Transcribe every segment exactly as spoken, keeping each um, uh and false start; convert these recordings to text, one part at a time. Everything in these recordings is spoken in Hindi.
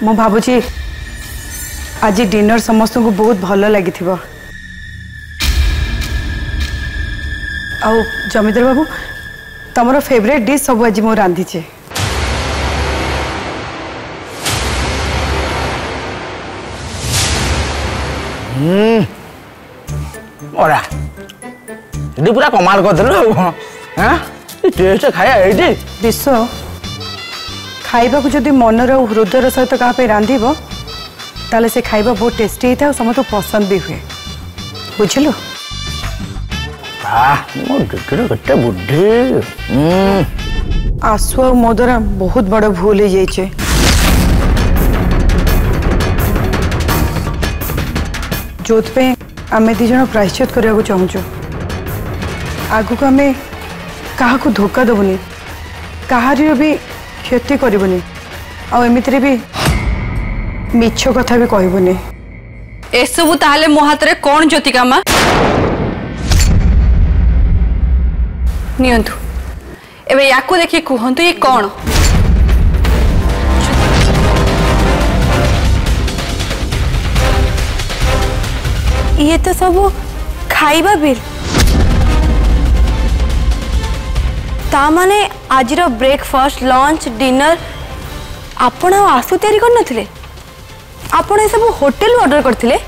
मु भाबुची आज डिनर समस्त को बहुत भल लगी आउ जमीदार बाबू तमरो फेवरेट डिश सब आज मु रांधीचे हम्म ओरा ये पूरा कमाल कर देलो हां टेस्ट खाया एडी विश्व खाइबा को जदि मनर और हृदय सहित कहा पे रांधिबो ताले से खाइबा बहुत टेस्टी था और समस्त पसंद भी हुए बुझलो वाह मो देखरे कते बुद्धि हम्म आसु और मो द्वारा बहुत बड़ भूल हो जाइए जो आम दी जन प्रायश्चित करने चाहूँ आगु को आम क्या धोखा दबुनि कहार भी क्षति करबुनि आमती भी मिछ कथा भी कहबुनि एसबू ताहले मो हाथ रे कौन ज्योतिका माँ नियंतु एबे याकू देखि कहंतु ये कौन ये तो सब खाइबा बिल ता माने आजिर ब्रेकफास्ट लंच डिनर आपण आसु तैयारी कर नथिले आपण ए सब होटल ऑर्डर करथिले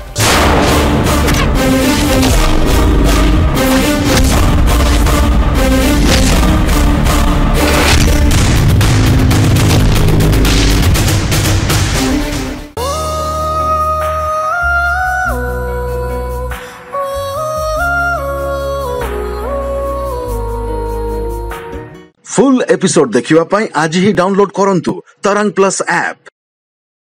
फुल एपिसोड देखिवा पाई आज ही डाउनलोड करंतु तरंग प्लस ऐप।